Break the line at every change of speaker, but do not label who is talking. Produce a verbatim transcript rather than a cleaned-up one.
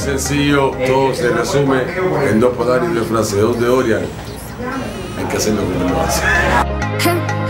sencillo, todo se resume en dos palabras y una frase. ¿De dónde Orian? Hay que hacerlo como lo hace.